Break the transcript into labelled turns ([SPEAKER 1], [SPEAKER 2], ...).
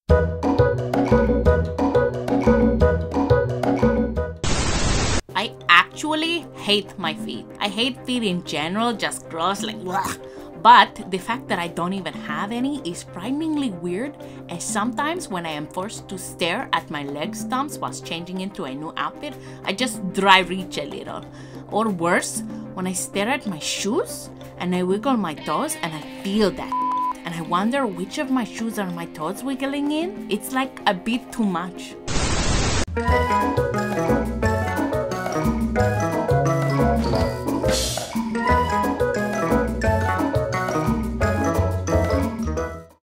[SPEAKER 1] I actually hate my feet. I hate feet in general, just gross, like ugh. But the fact that I don't even have any is frighteningly weird, and sometimes when I am forced to stare at my leg stumps whilst changing into a new outfit, I just dry reach a little. Or worse, when I stare at my shoes and I wiggle my toes and I feel that, and I wonder which of my shoes are my toes wiggling in. It's like a bit too much.